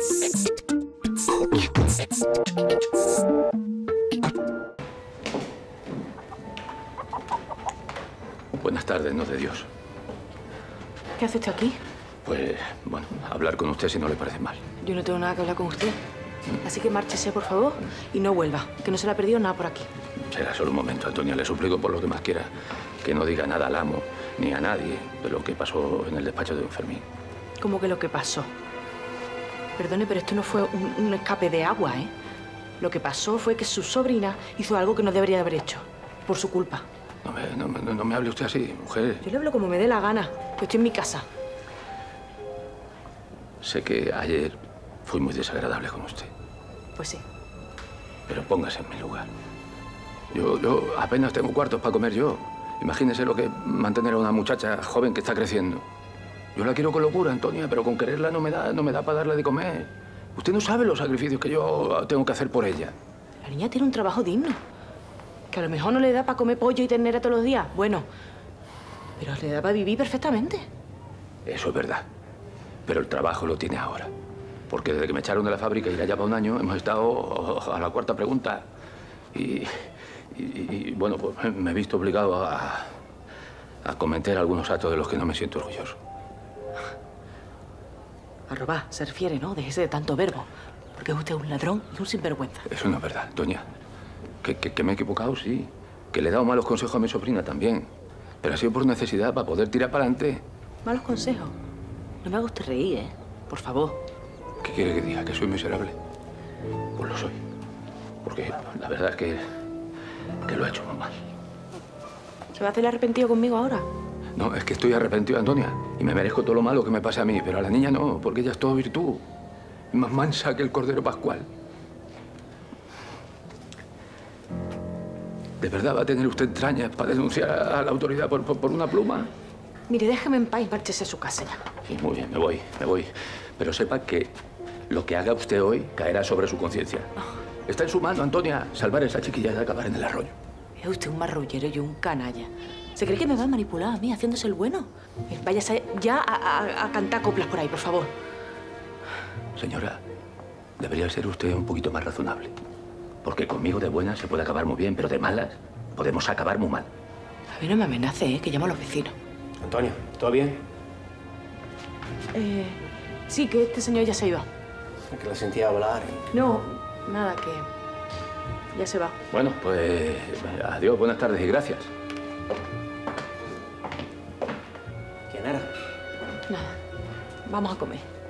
Buenas tardes, no de Dios. ¿Qué hace usted aquí? Pues, bueno, hablar con usted si no le parece mal. Yo no tengo nada que hablar con usted. Así que márchese, por favor, y no vuelva, que no se le ha perdido nada por aquí. Será solo un momento, Antonia. Le suplico por lo que más quiera que no diga nada al amo ni a nadie de lo que pasó en el despacho de don Fermín. ¿Cómo que lo que pasó? Perdone, pero esto no fue un escape de agua, ¿eh? Lo que pasó fue que su sobrina hizo algo que no debería de haber hecho, por su culpa. No me hable usted así, mujer. Yo le hablo como me dé la gana, que estoy en mi casa. Sé que ayer fui muy desagradable con usted. Pues sí. Pero póngase en mi lugar. Yo apenas tengo cuartos para comer yo. Imagínese lo que es mantener a una muchacha joven que está creciendo. Yo la quiero con locura, Antonia, pero con quererla no me da para darle de comer. Usted no sabe los sacrificios que yo tengo que hacer por ella. La niña tiene un trabajo digno. Que a lo mejor no le da para comer pollo y ternera todos los días. Bueno, pero le da para vivir perfectamente. Eso es verdad. Pero el trabajo lo tiene ahora. Porque desde que me echaron de la fábrica y ya lleva un año, hemos estado a la cuarta pregunta. Y bueno, pues me he visto obligado a cometer algunos actos de los que no me siento orgulloso. A robar, se refiere, ¿no? Déjese de tanto verbo. Porque es usted un ladrón y un sinvergüenza. Eso no es verdad, doña. Que me he equivocado, sí. Que le he dado malos consejos a mi sobrina también. Pero ha sido por necesidad, para poder tirar para adelante. ¿Malos consejos? No me haga usted reír, ¿eh? Por favor. ¿Qué quiere que diga? ¿Que soy miserable? Pues lo soy. Porque la verdad es que lo he hecho muy mal. ¿Se va a hacer el arrepentido conmigo ahora? No, es que estoy arrepentido, Antonia. Y me merezco todo lo malo que me pase a mí. Pero a la niña no, porque ella es todo virtud. Es más mansa que el Cordero Pascual. ¿De verdad va a tener usted entrañas para denunciar a la autoridad por una pluma? Mire, déjeme en paz y márchese a su casa ya. Sí, muy bien, me voy. Pero sepa que lo que haga usted hoy caerá sobre su conciencia. Está en su mano, Antonia, salvar a esa chiquilla y acabar en el arroyo. Es usted un marrullero y un canalla. ¿Se cree que me va a manipular a mí haciéndose el bueno? Váyase ya a cantar coplas por ahí, por favor. Señora, debería ser usted un poquito más razonable. Porque conmigo de buenas se puede acabar muy bien, pero de malas podemos acabar muy mal. A mí no me amenace, ¿eh? Que llamo a los vecinos. Antonio, ¿todo bien? Sí, que este señor ya se iba. Es que la sentía hablar. No, nada, que ya se va. Bueno, pues adiós, buenas tardes y gracias. ¿Quién era? Nada, vamos a comer.